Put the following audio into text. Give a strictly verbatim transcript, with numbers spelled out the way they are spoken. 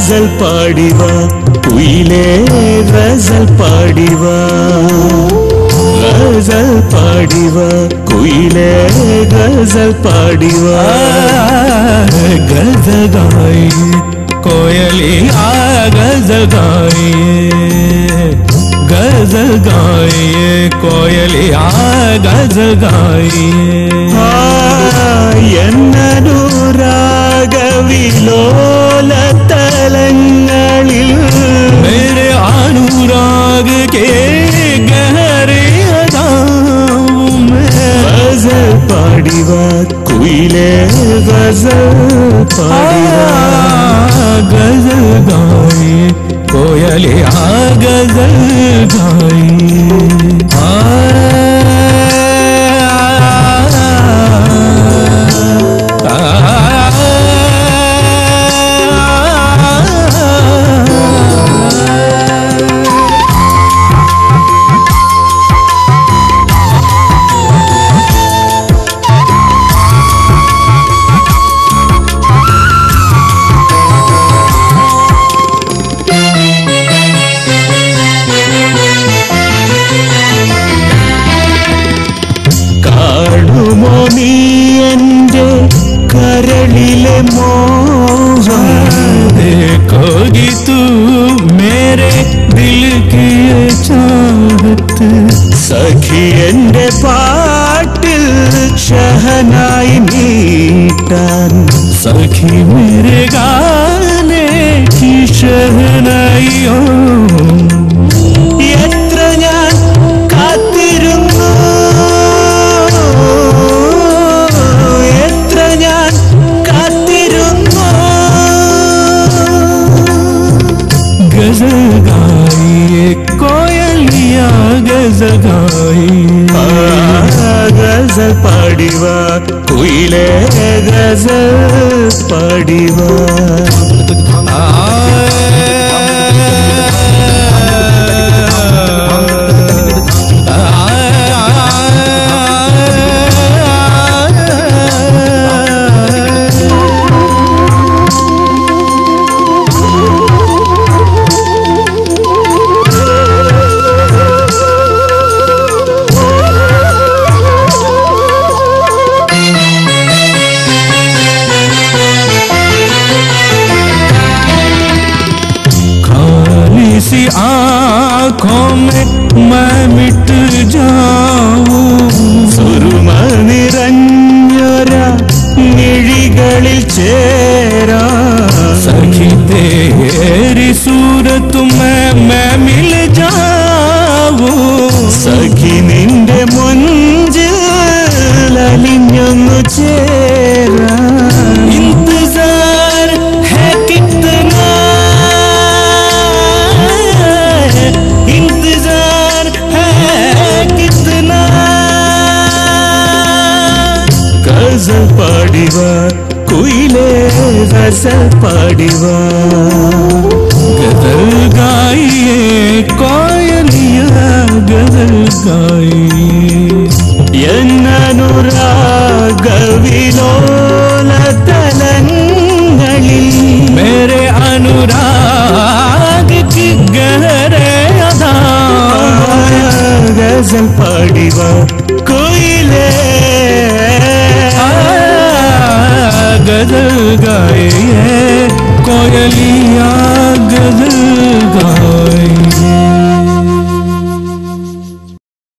ഗസൽ പാടിവാ കുയിലേ ഗസൽ പാടിവാ ഗസൽ പാടിവാ കുയിലേ ഗസൽ പാടിവാ ഗസൽ ഗായിए कोयलिया गजल गाइए गजल गाइए कोयलिया गजल गाइए എന്നനുരാഗവിലോല തലങ്ങളിൽ मेरे अनुराग के गहरे अदाओं में गजल पाड़िवा कुइले गजल पाड़िवा गजल गाइए कोयलिया गजल गाइए करलिले मोहन देखोगी तू मेरे दिल की चाहत सखी एंडे पाटिल शहनाई मीटान सखी मेरे गाने की शहनाइयों എത്ര ഞാൻ കാത്തിരുന്നു എത്ര ഞാൻ കാത്തിരുന്നു गजल गाइए कोयलिया गजल गाइए गजल पाड़िवा कुइले गजल पाड़िवा सी आँखों में मैं मिट जाऊं सुरुमा निरंजन मिഴികളിൽ ചേരാ सखी तेरी सूरत में मैं मिल जाऊं सखी നിന്റെ മുഞ്ചിൽ അലിഞ്ഞൊന്നു ചേരാ इंतजार है कितना इंतजार है कितना गजल पाड़िवा कुइले गजल पाड़िवा गजल गाइए कोयलिया गजल गाइए എന്നനുരാഗവിലോല തലങ്ങളിൽ मेरे अनुराग की गहरे अदाओं गजल पाड़िवा कुइले गजल गाइए कोयलिया गजल गाइए।